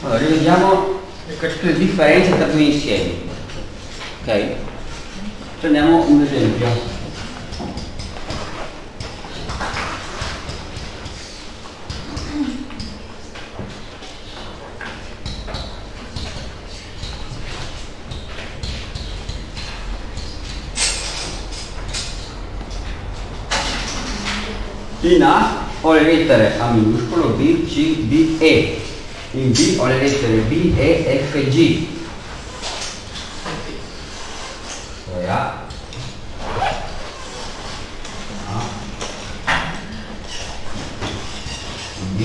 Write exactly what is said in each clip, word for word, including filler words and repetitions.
Allora, rivediamo le differenze tra due insiemi. Ok? Prendiamo un esempio. In A ho le lettere A minuscolo, B, C, D, E. In B ho le lettere B, E, F, G. Poi A, A, B,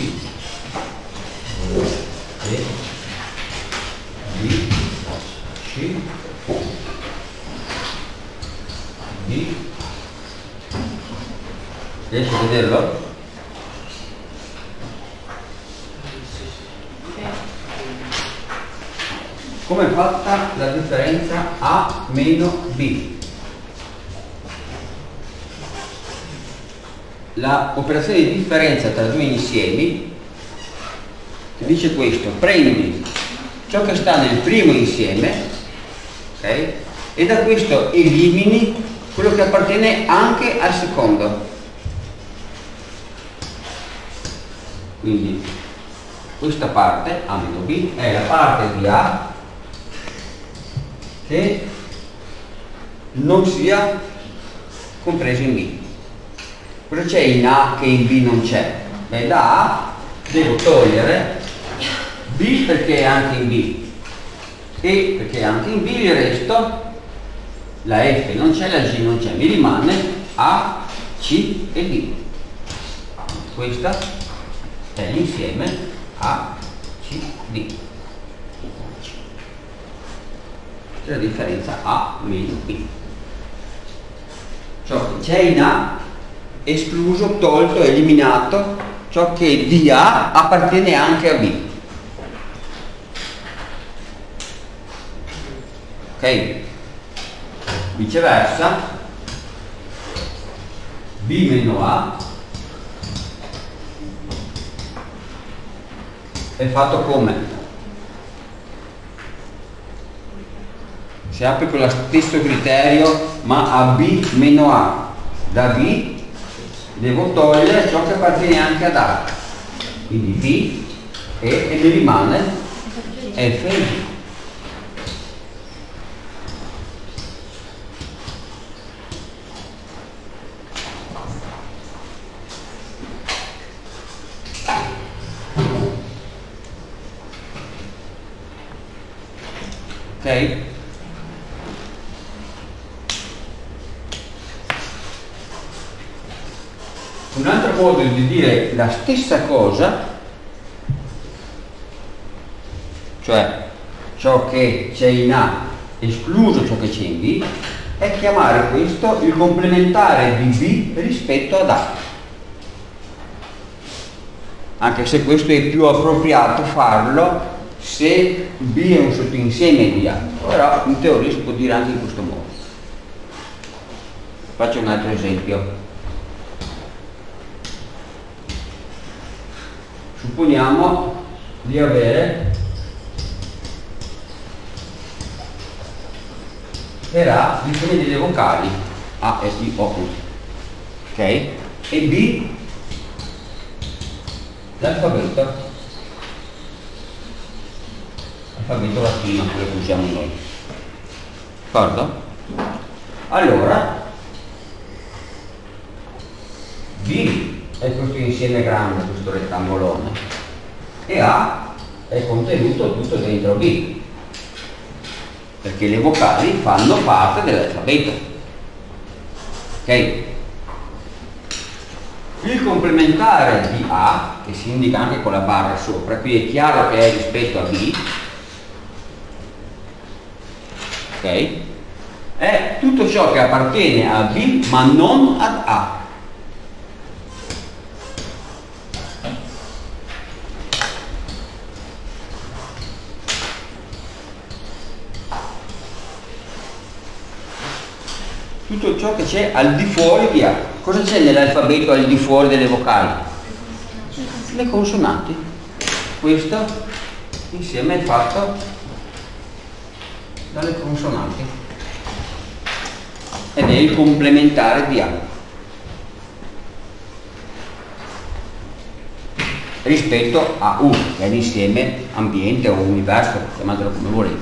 E, B, C, D. Riesci a vederlo? Come è fatta la differenza A meno B? L'operazione di differenza tra due insiemi ti dice questo: prendi ciò che sta nel primo insieme, okay, e da questo elimini quello che appartiene anche al secondo. Quindi questa parte A meno B è la parte di A che non sia compresa in B. Cosa c'è in A che in B non c'è? Beh, da A devo togliere B perché è anche in B, E perché è anche in B, il resto, la F non c'è, la G non c'è, mi rimane A, C e D. Questa è l'insieme A, C, D. C'è la differenza A meno B. Ciò che c'è in A, escluso, tolto, eliminato ciò che di A appartiene anche a B. Ok? Viceversa, B meno A è fatto come? Si apre con lo stesso criterio, ma a B meno A. Da B devo togliere ciò che appartiene anche ad A, quindi B, E, e mi rimane F e G. Ok? Un altro modo di dire la stessa cosa, cioè ciò che c'è in A escluso ciò che c'è in B, è chiamare questo il complementare di B rispetto ad A. Anche se questo è più appropriato farlo se B è un sottoinsieme di A, però in teoria si può dire anche in questo modo. Faccio un altro esempio. Supponiamo di avere per A l'insieme delle vocali A, E, I, O, U, ok? E B l'alfabeto, alfabeto latino, quello che usiamo noi, d'accordo? Allora B è questo insieme grande, questo rettangolone, e A è contenuto tutto dentro B, perché le vocali fanno parte dell'alfabeto. Ok? Il complementare di A, che si indica anche con la barra sopra, qui è chiaro che è rispetto a B, ok? È tutto ciò che appartiene a B ma non ad A. Tutto ciò che c'è al di fuori di A. Cosa c'è nell'alfabeto al di fuori delle vocali? Le consonanti. Questo insieme è fatto dalle consonanti ed è il complementare di A rispetto a U, che è l'insieme ambiente o universo, chiamatelo come volete.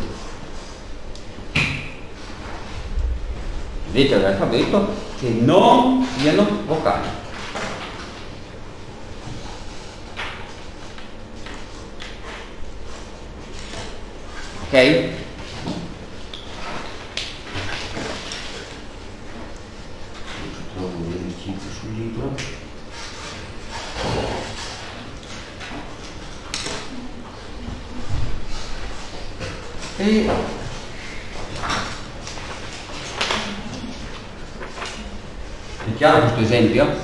Vedete l'alfabeto che non siano vocali. Ok? Trovo un esercizio sul libro. E è chiaro questo esempio?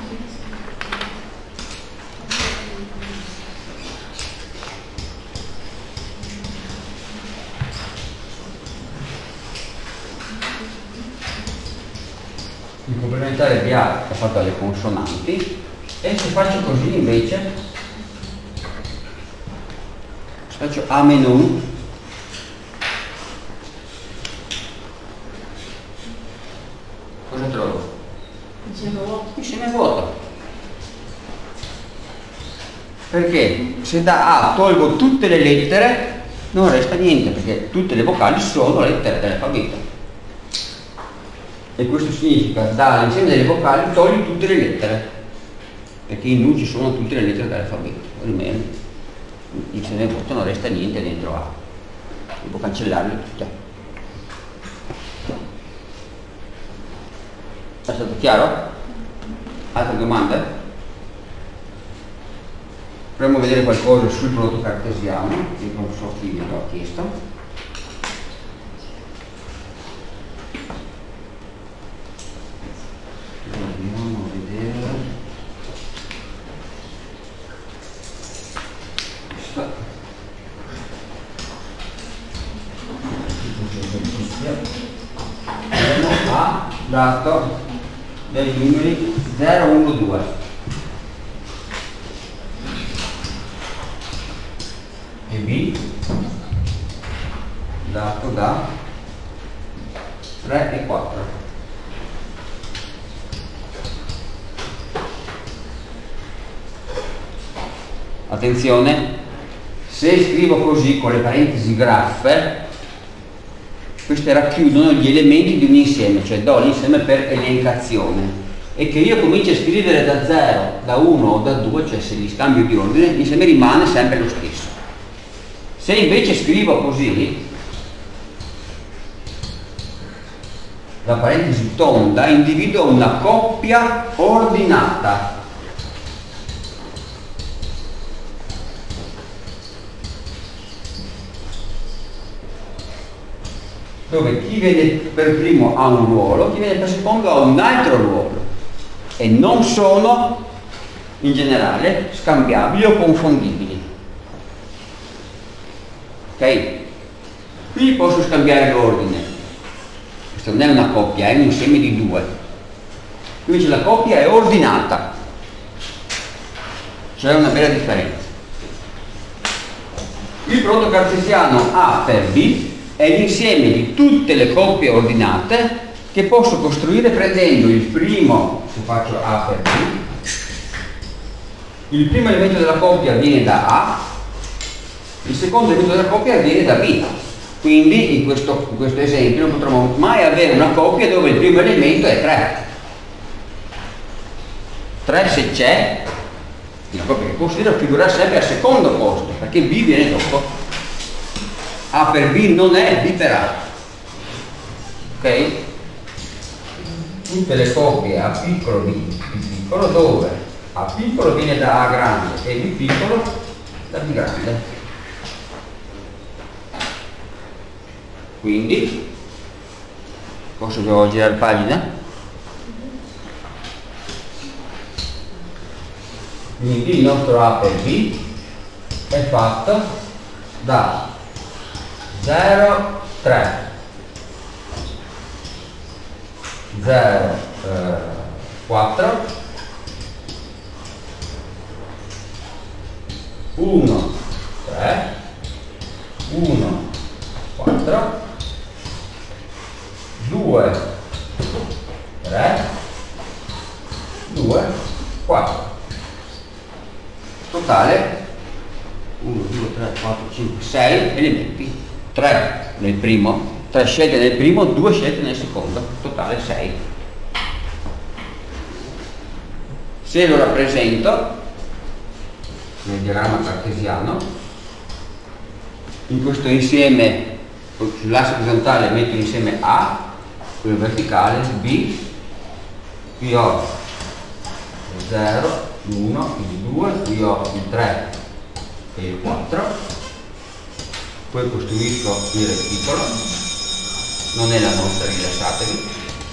Il complementare di A è fatto dalle consonanti e se faccio così invece, se faccio A meno U, cosa trovo? Insieme vuoto. Insieme vuoto. Perché se da A tolgo tutte le lettere non resta niente, perché tutte le vocali sono lettere dell'alfabeto. E questo significa dall'insieme delle vocali togli tutte le lettere, perché in U ci sono tutte le lettere dell'alfabeto, rimane insieme vuoto, non resta niente dentro A. Devo cancellarle tutte. È stato chiaro? Altre domande? Proviamo a vedere qualcosa sul prodotto cartesiano, che il professor Fini lo ha chiesto. Andiamo a vedere. A dato dei numeri zero, uno, due. E B dato da tre e quattro. Attenzione, se scrivo così con le parentesi graffe, queste racchiudono gli elementi di un insieme, cioè do l'insieme per elencazione, e che io cominci a scrivere da zero, da uno o da due, cioè se li scambio di ordine, l'insieme rimane sempre lo stesso. Se invece scrivo così, la parentesi tonda individua una coppia ordinata. Dove chi viene per primo ha un ruolo, chi viene per secondo ha un altro ruolo e non sono in generale scambiabili o confondibili. Ok? Qui posso scambiare l'ordine, questo non è una coppia, è un insieme di due. Qui invece la coppia è ordinata, c'è una bella differenza. Il prodotto cartesiano A per B è l'insieme di tutte le coppie ordinate che posso costruire prendendo il primo, se faccio A per B, il primo elemento della coppia viene da A, il secondo elemento della coppia viene da B. Quindi in questo, in questo esempio non potremo mai avere una coppia dove il primo elemento è tre. tre se c'è, una coppia che considero figurerà sempre al secondo posto, perché B viene dopo. A per B non è B per A. Ok? Tutte le coppie A piccolo B, B piccolo, dove A piccolo viene da A grande e B piccolo da B grande. Quindi posso devo girare pagina? Quindi il nostro A per B è fatto da zero, tre, zero, quattro, uno, tre uno, quattro, due, tre, due, quattro. Totale uno, due, tre, quattro, cinque, sei elementi, tre nel primo, tre scelte nel primo, due scelte nel secondo, totale sei. Se lo rappresento nel diagramma cartesiano, in questo insieme, sull'asse orizzontale metto insieme A, quello verticale B, qui ho il zero, l'uno, il due, qui ho il tre e il quattro, poi costruisco il reticolo, non è la nostra, rilassatevi,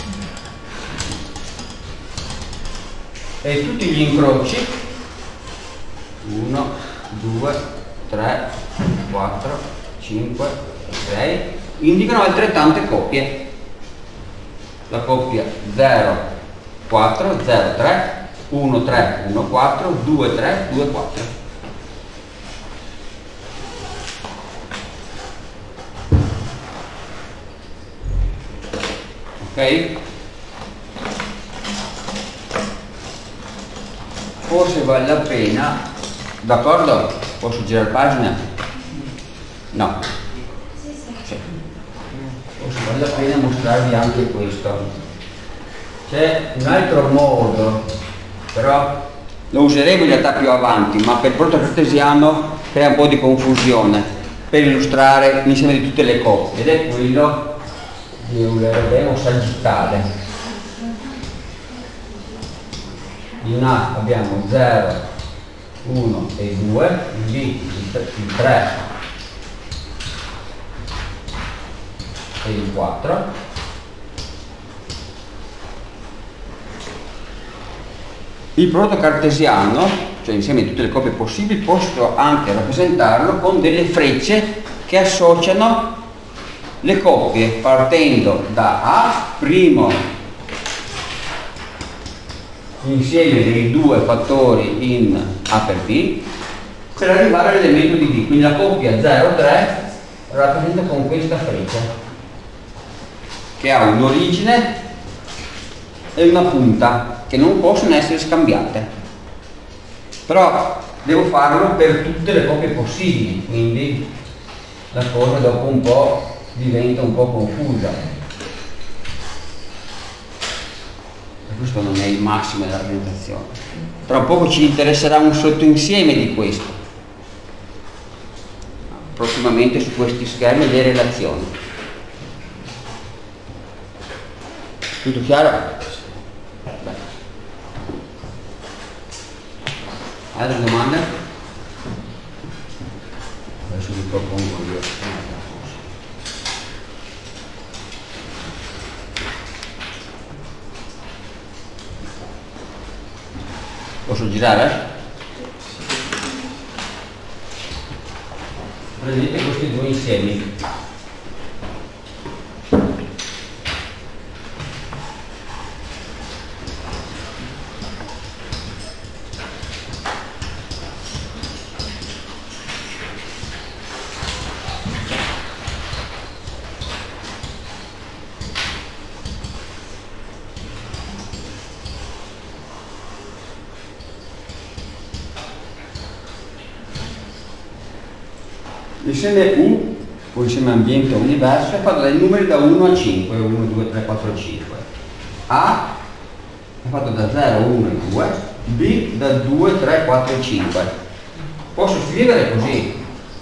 e tutti gli incroci uno, due, tre, quattro, cinque, sei indicano altrettante coppie. La coppia zero, quattro, zero, tre, uno, tre, uno, quattro, due, tre, due, quattro. Ok? Forse vale la pena, d'accordo? Posso girare pagina? No. Sì. Forse vale la pena mostrarvi anche questo. C'è un altro modo, però lo useremo in realtà più avanti, ma per proto cartesiano crea un po' di confusione per illustrare l'insieme di tutte le coppie, ed è quello di un remo sagittale. In A abbiamo zero, uno e due, in B il tre e il quattro. Il prodotto cartesiano, cioè insieme di tutte le coppie possibili, posso anche rappresentarlo con delle frecce che associano le coppie partendo da A, primo insieme dei due fattori in A per B, per arrivare all'elemento di D. Quindi la coppia zero tre rappresenta con questa freccia che ha un'origine e una punta che non possono essere scambiate, però devo farlo per tutte le coppie possibili, quindi la cosa dopo un po' diventa un po' confusa. Questo non è il massimo della rappresentazione. Tra un poco ci interesserà un sottoinsieme di questo. Prossimamente su questi schermi le relazioni. Tutto chiaro? Beh. Altre domande? Adesso vi propongo io. Posso girare? Prendete questi due insiemi. L'insieme U, o insieme ambiente o universo, è fatto dai numeri da uno a cinque, uno, due, tre, quattro, cinque. A è fatto da zero, uno e due, B da due, tre, quattro e cinque. Posso scrivere così.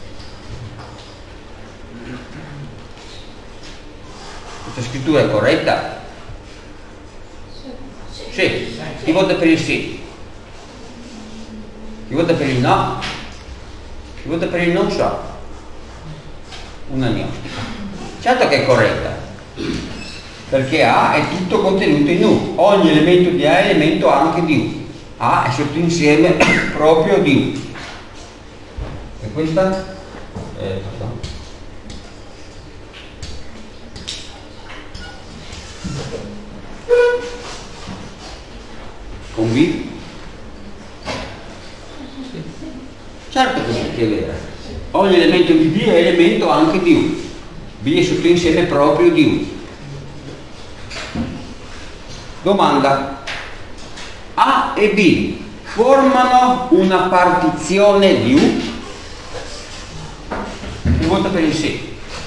Questa scrittura è corretta? Sì. Chi vota per il sì? Chi vota per il no? Chi vota per il non so? Una agnostica. Certo che è corretta, perché A è tutto contenuto in U, ogni elemento di A è elemento anche di U, A è sottoinsieme proprio di U. E questa? Eh, no. Con B? Certo che è vera. ogni elemento di B è elemento anche di U. B è sottoinsieme proprio di U. Domanda: A e B formano una partizione di U? Chi vota per il sì?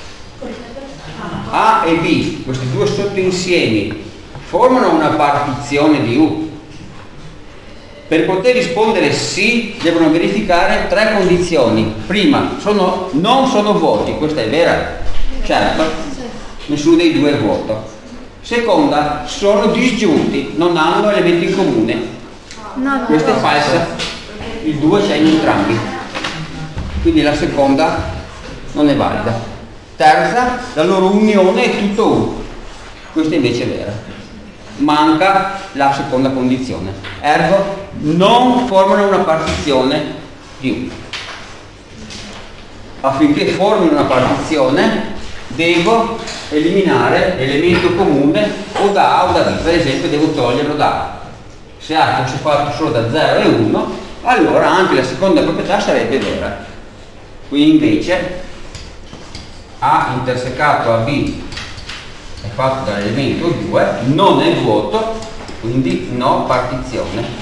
A e B, questi due sottoinsiemi, formano una partizione di U? Per poter rispondere sì, devono verificare tre condizioni. Prima, sono, non sono vuoti, questa è vera? Certo, nessuno dei due è vuoto. Seconda, sono disgiunti, non hanno elementi in comune. No, no, Questa è falsa, il due c'è in entrambi. Quindi la seconda non è valida. Terza, la loro unione è tutto U. Questa invece è vera. Manca la seconda condizione. Ergo, non formano una partizione di U. Affinché formino una partizione, devo eliminare l'elemento comune o da A o da B. Per esempio, devo toglierlo da A. Se A fosse fatto solo da zero e uno, allora anche la seconda proprietà sarebbe vera. Qui invece A intersecato a B è fatto dall'elemento due, non è vuoto, quindi no partizione.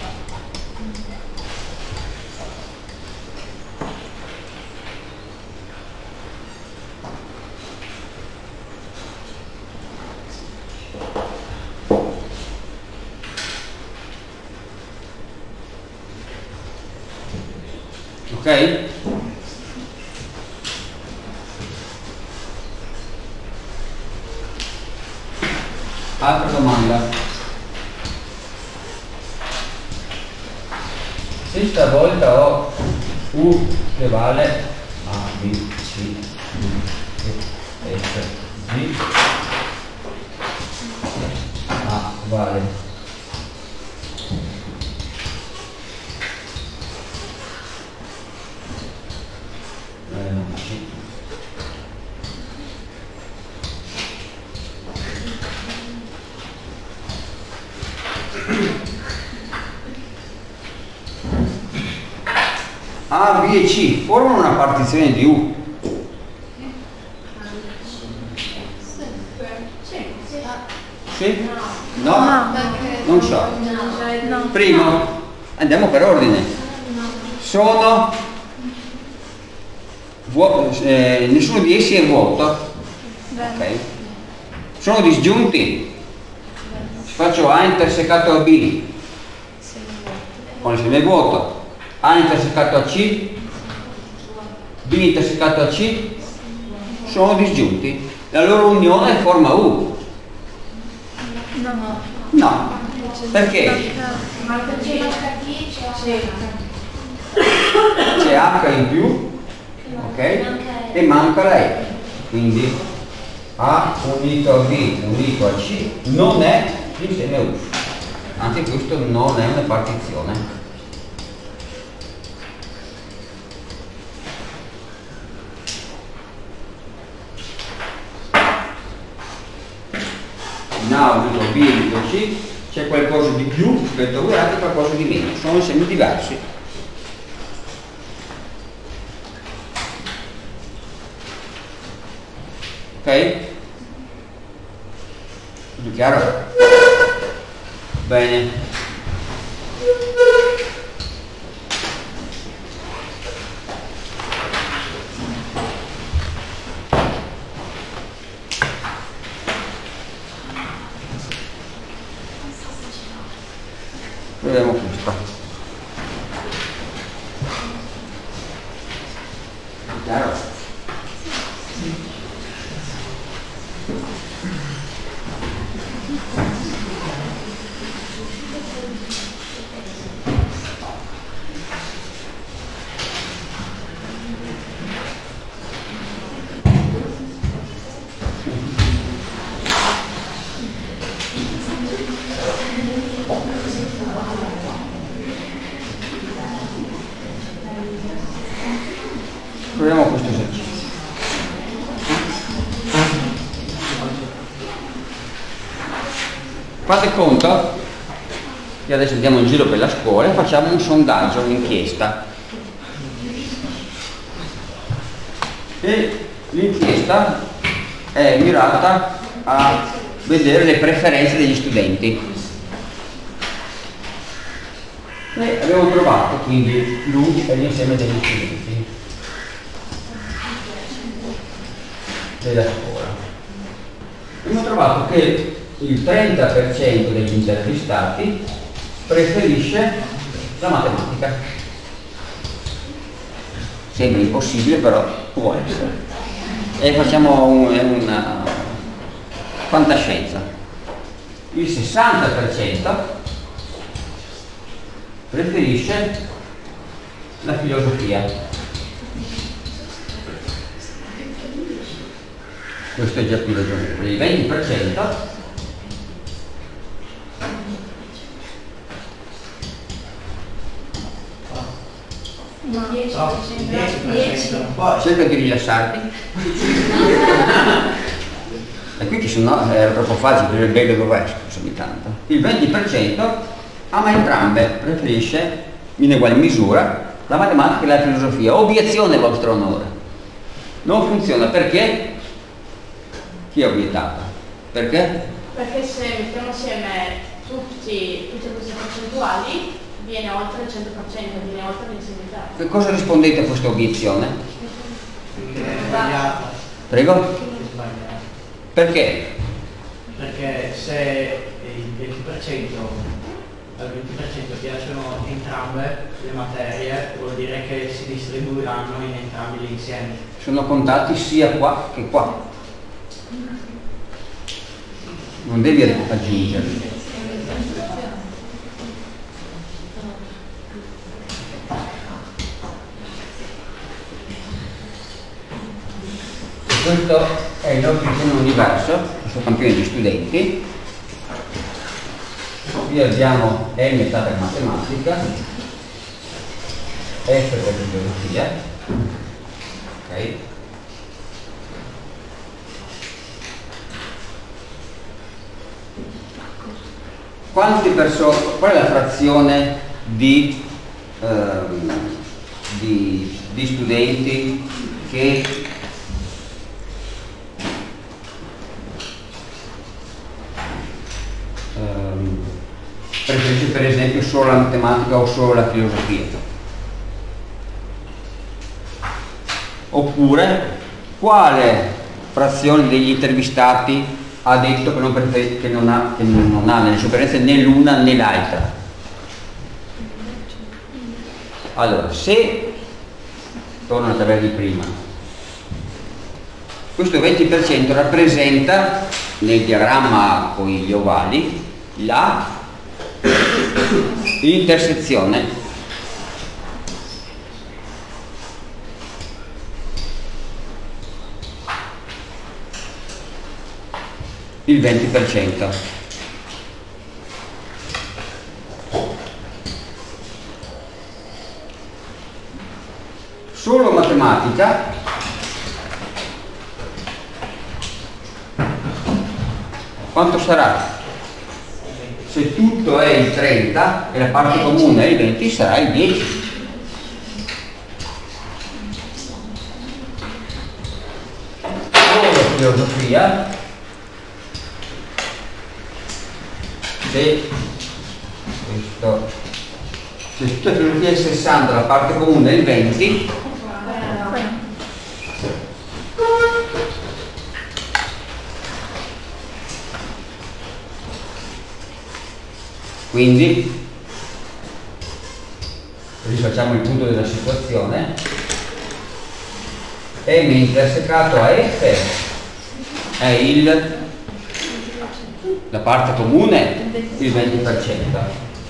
Ok? Altra domanda. Se stavolta ho U che vale A, B, C, D, E, F, G, A vale eh, no, C. A, B e C formano una partizione di U? Sì? No? No. Non so. No. Primo, andiamo per ordine. Sono vuo- eh, nessuno di essi è vuoto. Ok. Sono disgiunti. Se faccio A intersecato a B con il seme vuoto, A intersecato a C, B intersecato a C, sono disgiunti. La loro unione forma U. No. No. Perché? C'è H in più, ok? E manca la E. Quindi A unito a B unito a C non è l'insieme U. Anche questo non è una partizione. In A unito a B unito a C c'è qualcosa di più rispetto a due altri e qualcosa di meno, sono insiemi diversi. Ok? Tutto chiaro? Bene. Proviamo questa. Chiaro? Proviamo questo esercizio. Fate conto che adesso andiamo in giro per la scuola e facciamo un sondaggio, un'inchiesta. E l'inchiesta è mirata a vedere le preferenze degli studenti. E abbiamo trovato quindi lui e l'insieme degli studenti della scuola. Abbiamo trovato che il trenta per cento degli intervistati preferisce la matematica. Sembra impossibile, però può essere. E facciamo un, una fantascienza. Il sessanta per cento preferisce la filosofia. Questo è già più ragionevole. Il venti per cento dieci per cento. cerca di rilassarti. E qui ci sono, era troppo facile per il bello dov'è, scusami tanto. Il venti per cento ama entrambe, preferisce in uguale misura la matematica e la filosofia. Obiezione, vostro onore. Non funziona perché? Chi ha obiettato? Perché? Perché se mettiamo assieme tutti, tutte queste percentuali viene oltre il cento per cento, viene oltre l'insegnità. Che cosa rispondete a questa obiezione? Perché è sbagliata. Prego? È sbagliata. Perché? Perché se il venti per cento al venti per cento piacciono entrambe le materie, vuol dire che si distribuiranno in entrambi gli insiemi. Sono contati sia qua che qua. Non devi aggiungerli. Questo è il nostro primo universo, questo campione di studenti. Qui abbiamo E metà per matematica, F per filosofia, ok? Quante persone, qual è la frazione di, ehm, di, di studenti che ehm, preferisce per esempio solo la matematica o solo la filosofia? Oppure quale frazione degli intervistati ha detto che non, prefer- che non, ha, che non ha nelle sue preferenze né l'una né l'altra? Allora, se torno alla tabella di prima, questo venti per cento rappresenta nel diagramma con gli ovali la intersezione il venti per cento. Solo matematica quanto sarà? Se tutto è il trenta e la parte comune è il venti, sarà il dieci. Solo filosofia, se questo, se tutta la filosofia è il sessanta, la parte comune è il venti, quindi rifacciamo il punto della situazione. M intersecato a F è il la parte comune il venti per cento,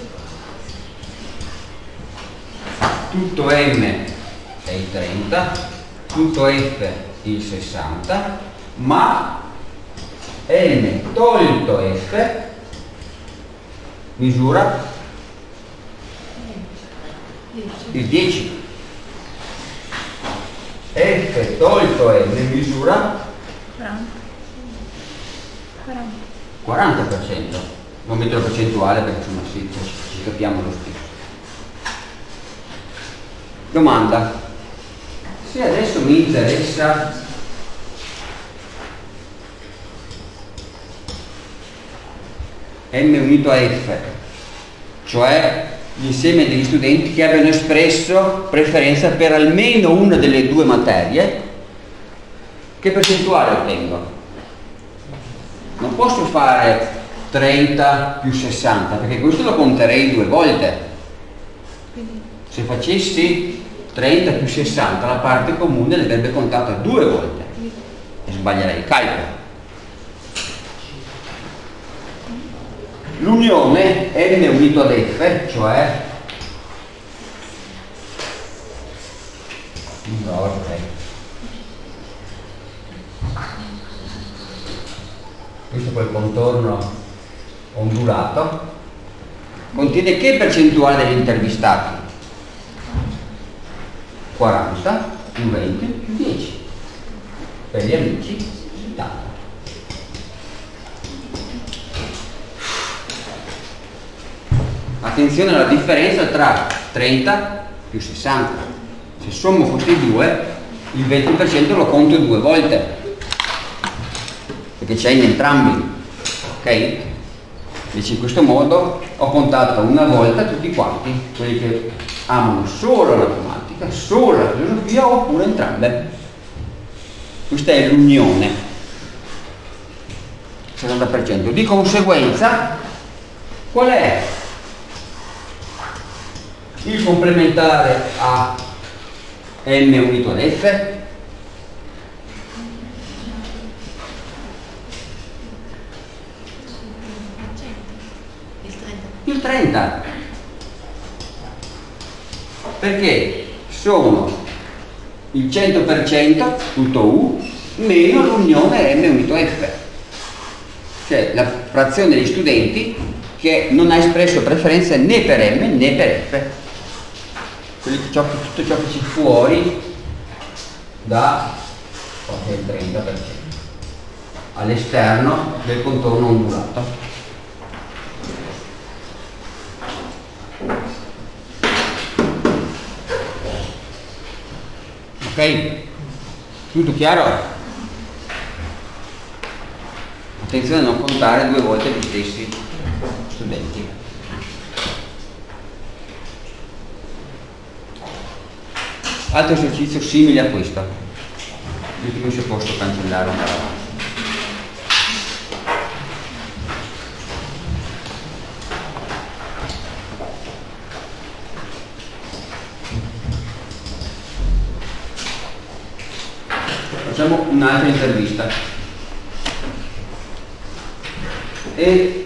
tutto M è il trenta, tutto F il sessanta, ma M tolto F misura il dieci, F tolto M misura quaranta per cento, non metto la percentuale perché insomma sì, ci capiamo lo stesso. Domanda: se adesso mi interessa M unito a F, cioè l'insieme degli studenti che abbiano espresso preferenza per almeno una delle due materie, che percentuale ottengo? Non posso fare trenta più sessanta, perché questo lo conterei due volte. Se facessi trenta più sessanta, la parte comune l'avrebbe contata due volte e sbaglierei il calcolo. L'unione M unito ad F, cioè no, okay. Questo è quel contorno ondulato, contiene che percentuale degli intervistati? quaranta più venti più dieci, per gli amici settanta. Attenzione alla differenza tra trenta più sessanta. Se sommo questi due, il venti per cento lo conto due volte, perché c'è in entrambi, ok? Invece in questo modo ho contato una volta tutti quanti, quelli che amano solo la matematica, solo la filosofia oppure entrambe. Questa è l'unione, settanta per cento. Di conseguenza, qual è il complementare a M unito ad F? Il trenta, perché sono il cento per cento tutto U meno l'unione M unito F, cioè la frazione degli studenti che non ha espresso preferenze né per M né per F, ciò, tutto ciò che c'è fuori da il trenta per cento all'esterno del contorno ondulato. Ok? Tutto chiaro? Attenzione a non contare due volte gli stessi studenti. Altro esercizio simile a questo. Vediamo se posso cancellare una roba. Facciamo un'altra intervista e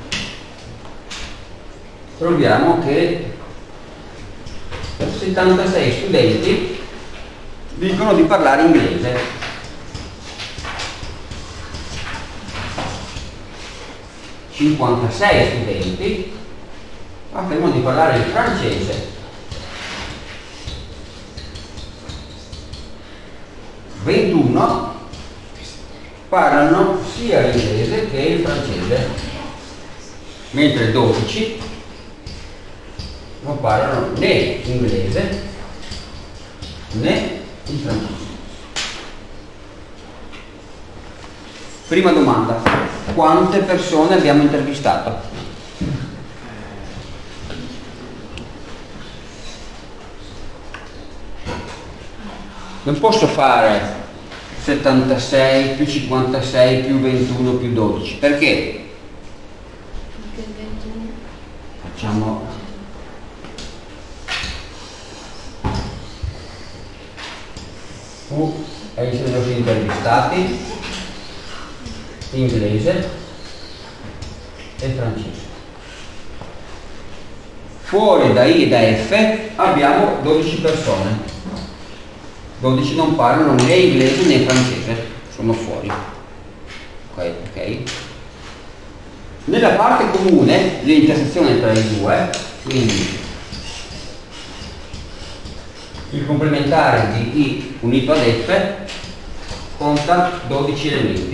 troviamo che settantasei studenti dicono di parlare inglese, cinquantasei studenti affermano di parlare il francese, ventuno parlano sia l'inglese che il francese, mentre dodici non parlano né inglese né il francese. Prima domanda: quante persone abbiamo intervistato? Non posso fare settantasei più cinquantasei più ventuno più dodici, perché? Facciamo U è il numero di intervistati, inglese e francese. Fuori da I e da F abbiamo dodici persone. dodici non parlano né inglese né francese, sono fuori. Ok, ok. Nella parte comune l'intersezione tra i due, quindi il complementare di I unito ad F conta dodici elementi.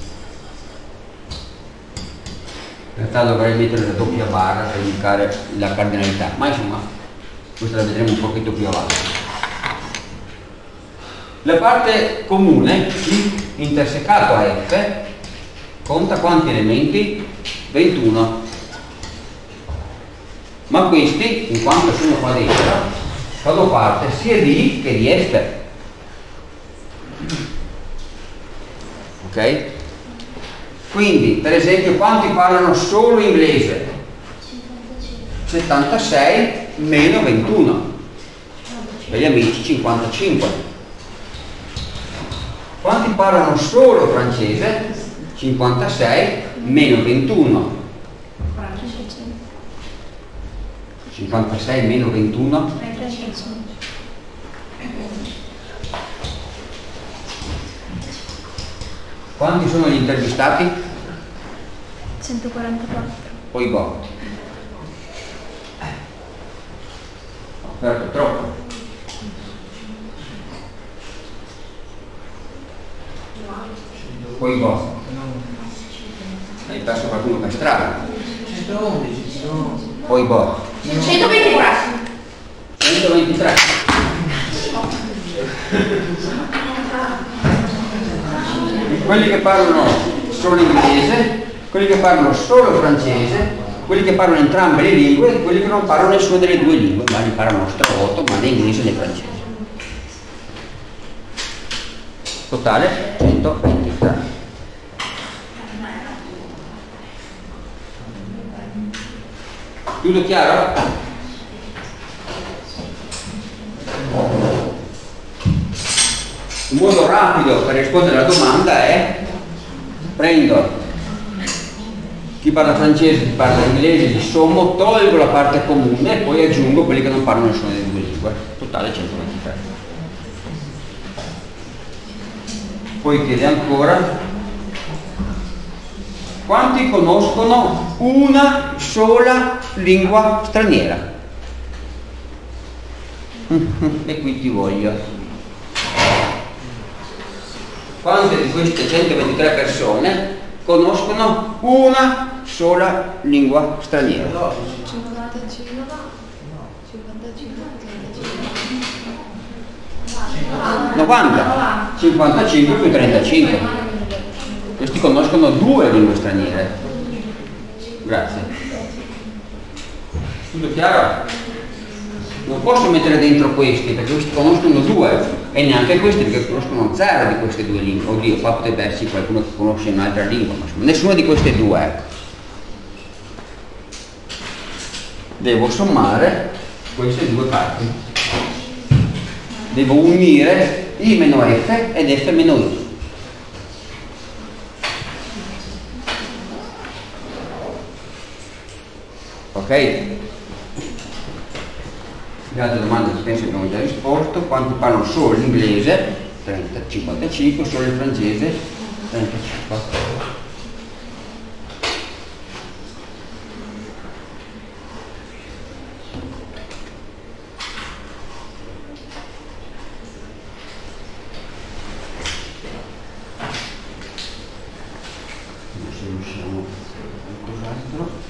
In realtà dovrei mettere la doppia barra per indicare la cardinalità, ma insomma questa la vedremo un pochino più avanti. La parte comune, I intersecato a F, conta quanti elementi? ventuno. Ma questi, in quanto sono qua dentro, fanno parte sia di I che di F. Ok? Quindi, per esempio, quanti parlano solo inglese? settantasei meno ventuno. Per gli amici cinquantacinque. Quanti parlano solo francese? cinquantasei meno ventuno. cinquantasei meno ventuno. Quanti sono gli intervistati? centoquarantaquattro. Poi boh. Ho aperto troppo. Poi boh. Hai perso qualcuno per strada. centoundici, no. Poi boh. centoventitré. centoventitré. Quelli che parlano solo inglese, quelli che parlano solo francese, quelli che parlano entrambe le lingue e quelli che non parlano nessuna delle due lingue, ma ne parlano stravolto, ma né inglese né francese. Totale centoventitré. Tutto chiaro? Un modo rapido per rispondere alla domanda è: prendo chi parla francese, chi parla inglese, li sommo, tolgo la parte comune e poi aggiungo quelli che non parlano nessuna delle due lingue. Totale centoventitré. Poi chiede ancora: quanti conoscono una sola lingua straniera? E qui ti voglio. Quante di queste centoventitré persone conoscono una sola lingua straniera? cinquantacinque. cinquantacinque. novanta. cinquantacinque più trentacinque. Questi conoscono due lingue straniere. Grazie. Tutto chiaro? Non posso mettere dentro questi perché questi conoscono due e neanche questi perché conoscono zero di queste due lingue. Oddio, qua potrebbe esserci qualcuno che conosce un'altra lingua, ma nessuna di queste due, ecco. Devo sommare queste due parti. Devo unire I meno F ed F meno I. Ok? Le altre domande penso che abbiamo già risposto. Quanti parlano solo l'inglese? trenta, cinquantacinque, solo il francese? trentacinque. Se riusciamo a qualcos'altro.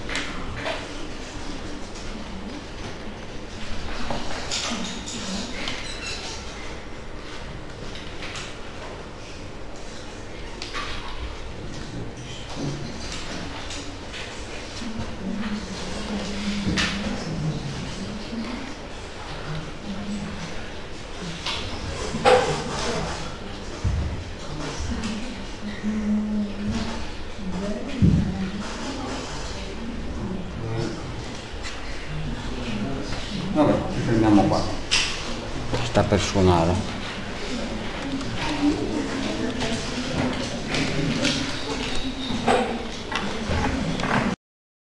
Vabbè, ci fermiamo qua. Sta per suonare.